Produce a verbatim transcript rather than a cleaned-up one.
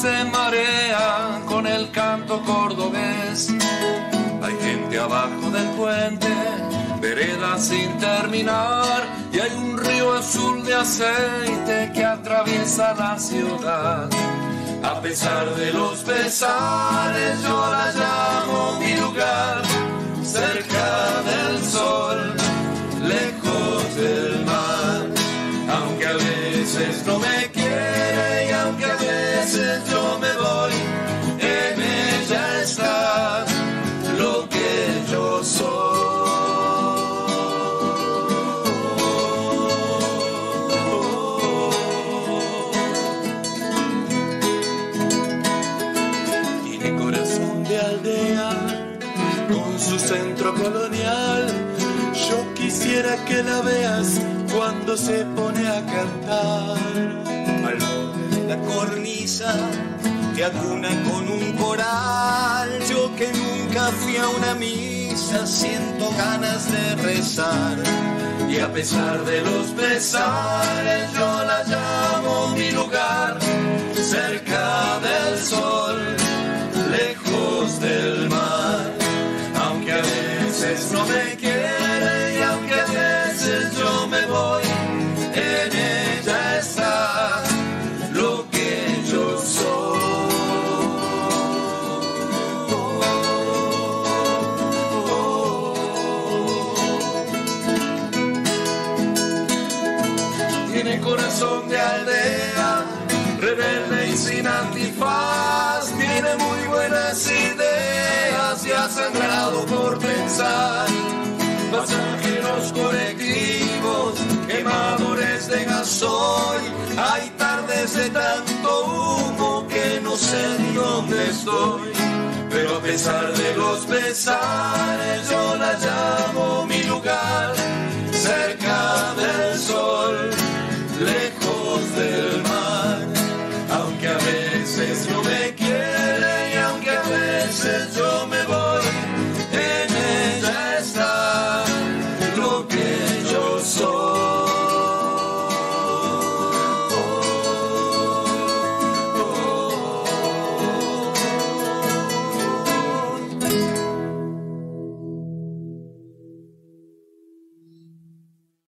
se marean con el canto cordobés. Hay gente abajo del puente, veredas sin terminar, y hay un río azul de aceite que atraviesa la ciudad. A pesar de los pesares, yo la llamo mi lugar, cerca del sol, lejos del mar. Aunque a veces no me quiere y aunque a veces yo me voy, en ella está lo que yo soy. Tiene corazón de aldea con su centro colonial. Yo quisiera que la veas cuando se pone a cantar. Al borde de la cornisa te acuna con un coral. Yo que nunca fui a una misa siento ganas de rezar. Y a pesar de los pesares yo la llamo mi lugar, cerca del sol, lejos del mar. Aunque a veces no me quiere y aunque a veces yo me voy, en ella está lo que yo soy. Tiene corazón de aldea, rebelde y sin antifaz. Tiene muy buenas ideas y ha sangrado por pensar. Pasajeros colectivos, quemadores de gasoil. Hay tardes de tanto humo que no sé ni dónde estoy. Pero a pesar de los pesares yo la llamo mi lugar, cerca del sol, lejos del mar. Aunque a veces no me quiere